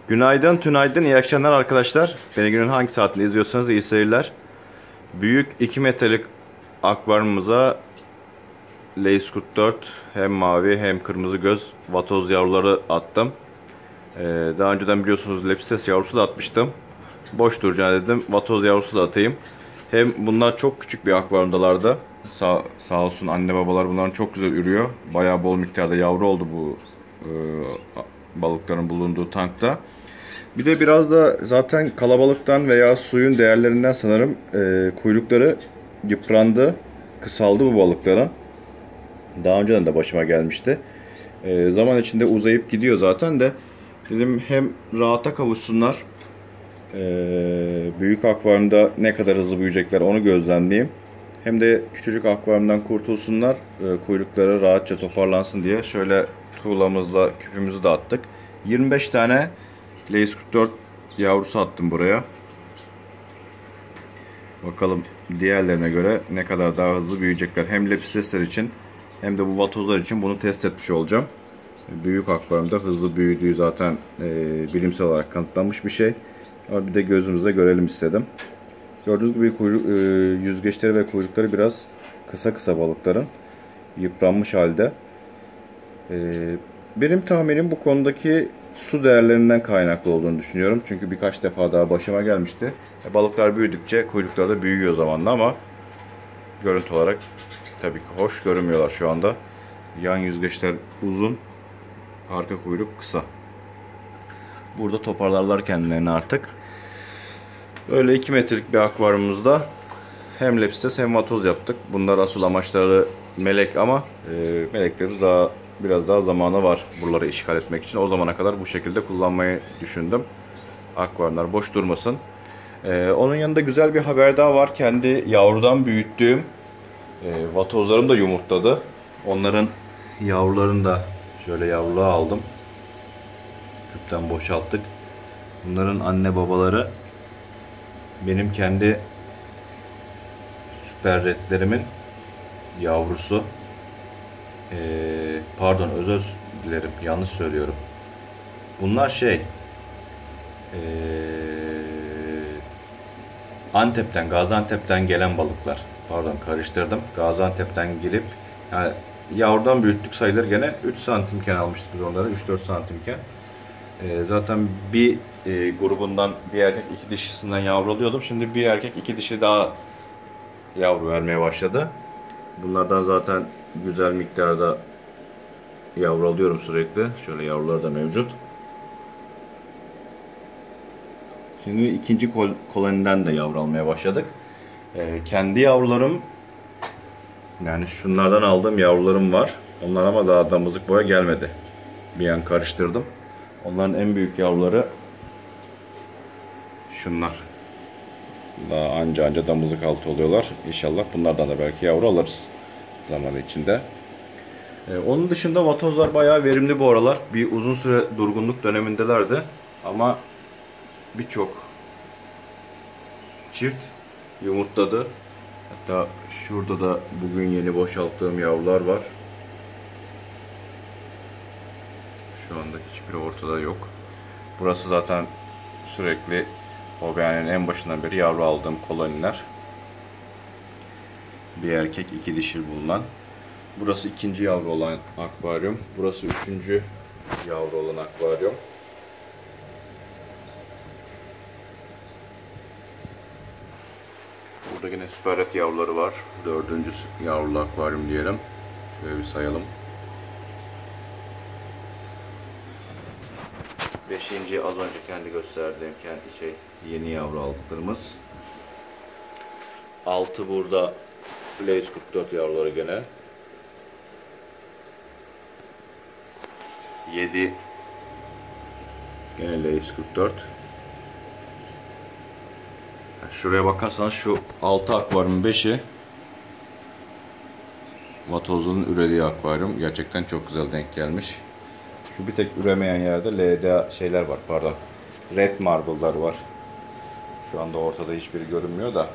Günaydın, tünaydın, iyi akşamlar arkadaşlar. Beni günün hangi saatinde izliyorsanız iyi seyirler. Büyük 2 metrelik akvaryumumuza Layskurt 4 hem mavi hem kırmızı göz vatoz yavruları attım. Daha önceden biliyorsunuz Lepsises yavrusu da atmıştım. Boş duracağını dedim, vatoz yavrusu da atayım. Hem bunlar çok küçük bir akvaryumdalardı. Sağ olsun anne babalar bunların çok güzel ürüyor. Bayağı bol miktarda yavru oldu bu balıkların bulunduğu tankta. Bir de biraz da zaten kalabalıktan veya suyun değerlerinden sanırım kuyrukları yıprandı, kısaldı bu balıkların. Daha önceden de başıma gelmişti. Zaman içinde uzayıp gidiyor zaten de. Dedim hem rahata kavuşsunlar, büyük akvaryumda ne kadar hızlı büyüyecekler onu gözlemleyeyim. Hem de küçücük akvaryumdan kurtulsunlar, kuyrukları rahatça toparlansın diye şöyle tuğlamızla küpümüzü de attık. 25 tane Layskurt 4 yavrusu attım buraya. Bakalım diğerlerine göre ne kadar daha hızlı büyüyecekler. Hem Lepsisesler için hem de bu vatozlar için bunu test etmiş olacağım. Büyük akvaryumda hızlı büyüdüğü zaten bilimsel olarak kanıtlanmış bir şey. Ama bir de gözümüzle görelim istedim. Gördüğünüz gibi yüzgeçleri ve kuyrukları biraz kısa balıkların. Yıpranmış halde. Benim tahminim bu konudaki su değerlerinden kaynaklı olduğunu düşünüyorum. Çünkü birkaç defa daha başıma gelmişti. Balıklar büyüdükçe kuyruklar da büyüyor zamanla ama görüntü olarak tabii ki hoş görünmüyorlar şu anda. Yan yüzgeçler uzun, arka kuyruk kısa. Burada toparlarlar kendilerini artık. Öyle 2 metrelik bir akvaryumumuzda hem lepsises hem vatoz yaptık. Bunlar asıl amaçları melek ama meleklerimiz biraz daha zamanı var buraları işgal etmek için. O zamana kadar bu şekilde kullanmayı düşündüm. Akvaryumlar boş durmasın. Onun yanında güzel bir haber daha var. Kendi yavrudan büyüttüğüm vatozlarım da yumurtladı. Onların yavrularını da şöyle yavruluğa aldım. Küpten boşalttık. Bunların anne babaları benim kendi süper redlerimin yavrusu. Pardon, özür dilerim, yanlış söylüyorum. Bunlar Antep'ten, Gaziantep'ten gelen balıklar. Pardon, karıştırdım. Gaziantep'ten gelip yani yavrudan büyüttük sayılır, gene 3 santimken almıştık biz onları, 3-4 santimken. Zaten bir grubundan bir erkek 2 dişisinden yavru alıyordum. Şimdi bir erkek 2 dişi daha yavru vermeye başladı. Bunlardan zaten güzel miktarda yavru alıyorum sürekli. Şöyle yavrular da mevcut. Şimdi ikinci koloniden de yavru almaya başladık. Kendi yavrularım, yani şunlardan aldığım yavrularım var. Onlar ama daha damızlık boya gelmedi. Bir an karıştırdım. Onların en büyük yavruları şunlar. Daha anca damızlık altı oluyorlar. İnşallah bunlardan da belki yavru alırız zamanı içinde. Onun dışında vatozlar bayağı verimli bu aralar. Bir uzun süre durgunluk dönemindelerdi. Ama birçok çift yumurtladı. Hatta şurada da bugün yeni boşalttığım yavrular var. Şu anda hiçbiri ortada yok. Burası zaten sürekli OBN'nin en başından beri yavru aldığım koloniler. Bir erkek 2 dişil bulunan. Burası ikinci yavru olan akvaryum. Burası üçüncü yavru olan akvaryum. Burada yine süper red yavruları var. Dördüncü yavrulu akvaryum diyelim. Şöyle bir sayalım. Beşinci az önce kendi gösterdiğim yeni yavru aldıklarımız. 6 burada Layskurt 4 yavruları gene. 7 gene Layskurt 4. Şuraya bakarsanız şu 6 akvaryumun 5'i vatozun ürediği akvaryum. Gerçekten çok güzel denk gelmiş. Şu bir tek üremeyen yerde LDA şeyler var, pardon. Red marble'lar var. Şu anda ortada hiçbiri görünmüyor da.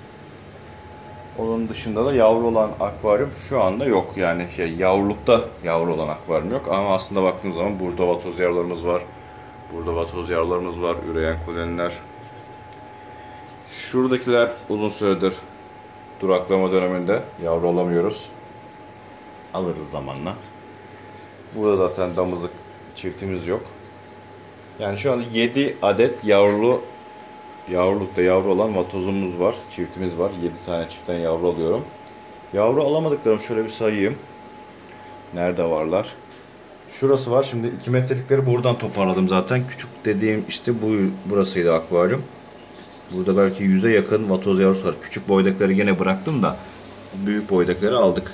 Onun dışında da yavru olan akvaryum şu anda yok. Yani yavrulukta yavru olan akvaryum yok. Ama aslında baktığımız zaman burada vatoz yavrularımız var. Burada vatoz yavrularımız var, üreyen koloniler. Şuradakiler uzun süredir duraklama döneminde, yavru alamıyoruz. Alırız zamanla. Burada zaten damızlık çiftimiz yok. Yani şu anda 7 adet yavrulukta yavru olan vatozumuz var, çiftimiz var. 7 tane çiftten yavru alıyorum. Yavru alamadıklarım şöyle bir sayayım. Nerede varlar? Şurası var. Şimdi 2 metrelikleri buradan toparladım zaten. Küçük dediğim işte burasıydı akvaryum. Burada belki 100'e yakın vatoz yavrusu var. Küçük boydakileri yine bıraktım da büyük boydakileri aldık.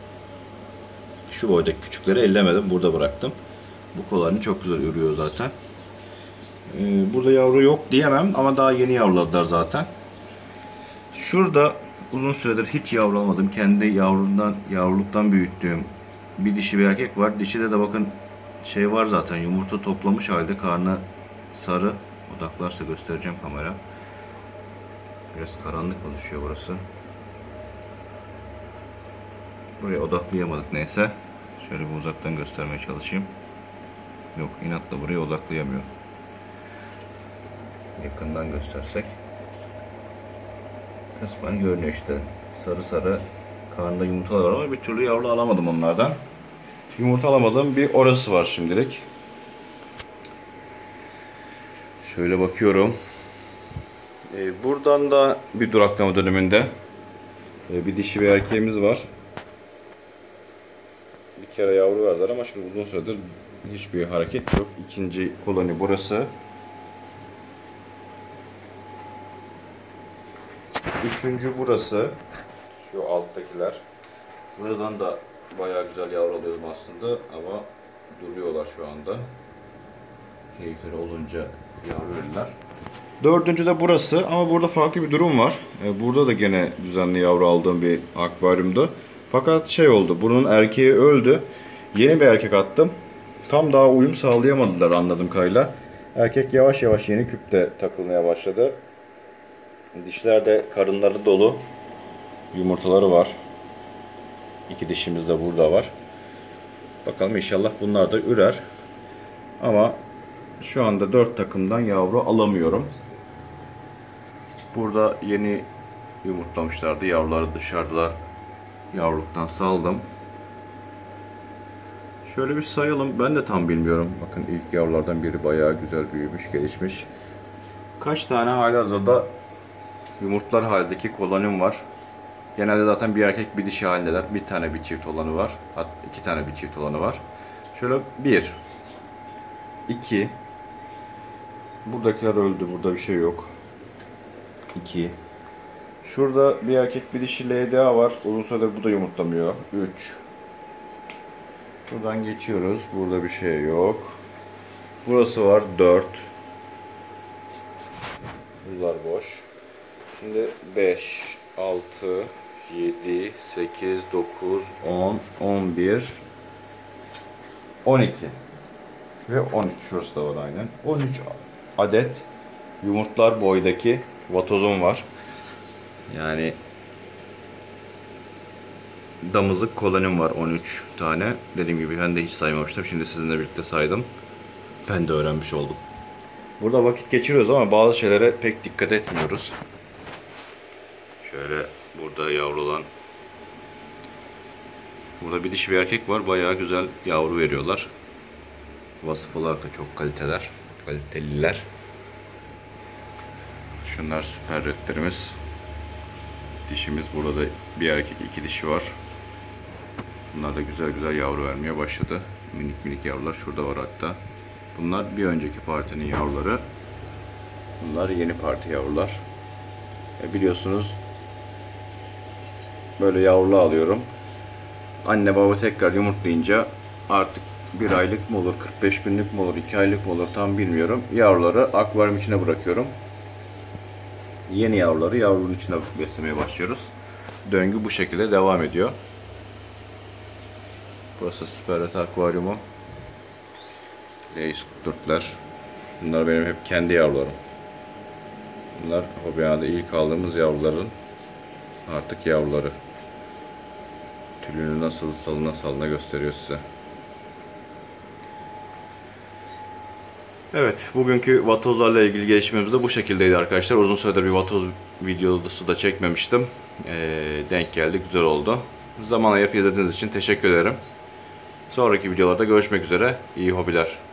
Şu boydaki küçükleri ellemedim. Burada bıraktım. Bu koloni çok güzel ürüyor zaten. Burada yavru yok diyemem ama daha yeni yavruladılar zaten. Şurada uzun süredir hiç yavru almadım. Kendi yavruluktan büyüttüğüm bir dişi bir erkek var. Dişide de bakın şey var zaten, yumurta toplamış halde, karnı sarı. Odaklarsa göstereceğim kamera. Biraz karanlık oluşuyor burası. Buraya odaklayamadık neyse. Şöyle bir uzaktan göstermeye çalışayım. Yok, inatla buraya odaklayamıyorum. Yakından göstersek. Kısmen görünüyor işte. Sarı sarı karnında yumurtalar var ama bir türlü yavru alamadım onlardan. Yumurta alamadığım bir orası var şimdilik. Şöyle bakıyorum. Buradan da bir duraklama döneminde bir dişi bir erkeğimiz var. Bir kere yavru verdiler ama şimdi uzun süredir hiçbir hareket yok. İkinci koloni burası. Üçüncü burası. Şu alttakiler. Buradan da bayağı güzel yavru alıyordum aslında ama duruyorlar şu anda. Keyifleri olunca yavru verirler. Dördüncü de burası ama burada farklı bir durum var. Burada da gene düzenli yavru aldığım bir akvaryumdu. Fakat şey oldu, bunun erkeği öldü. Yeni bir erkek attım. Tam daha uyum sağlayamadılar anladığım kadarıyla. Erkek yavaş yavaş yeni küpte takılmaya başladı. Dişlerde karınları dolu. Yumurtaları var. İki dişimiz de burada var. Bakalım inşallah bunlar da ürer. Ama şu anda 4 takımdan yavru alamıyorum. Burada yeni yumurtlamışlardı. Yavruları dışarıdalar. Yavruluktan saldım. Şöyle bir sayalım. Ben de tam bilmiyorum. Bakın ilk yavrulardan biri bayağı güzel büyümüş, gelişmiş. Kaç tane halihazırda yumurtlar haldeki kolonim var. Genelde zaten bir erkek bir dişi halindeler. Bir tane bir çift olanı var. Hatta 2 tane bir çift olanı var. Şöyle 1 2. Buradakiler öldü. Burada bir şey yok. 2. Şurada bir erkek bir dişi LDA var. Uzun süredir bu da yumurtlamıyor. 3. Şuradan geçiyoruz. Burada bir şey yok. Burası var. 4. Bunlar boş. Şimdi 5, 6, 7, 8, 9, 10, 11, 12 ve 13. Şurası da var aynen. 13 adet yumurtlar boydaki vatozum var. Yani damızlık kolonim var 13 tane. Dediğim gibi ben de hiç saymamıştım. Şimdi sizinle birlikte saydım. Ben de öğrenmiş oldum. Burada vakit geçiriyoruz ama bazı şeylere pek dikkat etmiyoruz. Şöyle burada yavru olan. Burada bir dişi bir erkek var. Bayağı güzel yavru veriyorlar. Vasıf olarak da çok kaliteliler. Şunlar süper redlerimiz. Dişimiz burada da bir erkek iki dişi var. Bunlar da güzel güzel yavru vermeye başladı. Minik minik yavrular şurada var hatta. Bunlar bir önceki partinin yavruları. Bunlar yeni parti yavrular. Biliyorsunuz böyle yavrular alıyorum. Anne baba tekrar yumurtlayınca artık bir aylık mı olur, 45 günlük mü olur, 2 aylık mı olur tam bilmiyorum. Yavruları akvaryum içine bırakıyorum. Yeni yavruları yavrunun içine beslemeye başlıyoruz. Döngü bu şekilde devam ediyor. Burası Süper Red akvaryumu. L144'ler. Bunlar benim hep kendi yavrularım. Bunlar Hobihan'da ilk aldığımız yavruların artık yavruları. Tülünü nasıl salına salına gösteriyor size. Evet, bugünkü vatozlarla ilgili gelişmemiz de bu şekildeydi arkadaşlar. Uzun süredir bir vatoz videosu da çekmemiştim. Denk geldi, güzel oldu. Zaman ayırıp izlediğiniz için teşekkür ederim. Sonraki videolarda görüşmek üzere. İyi hobiler.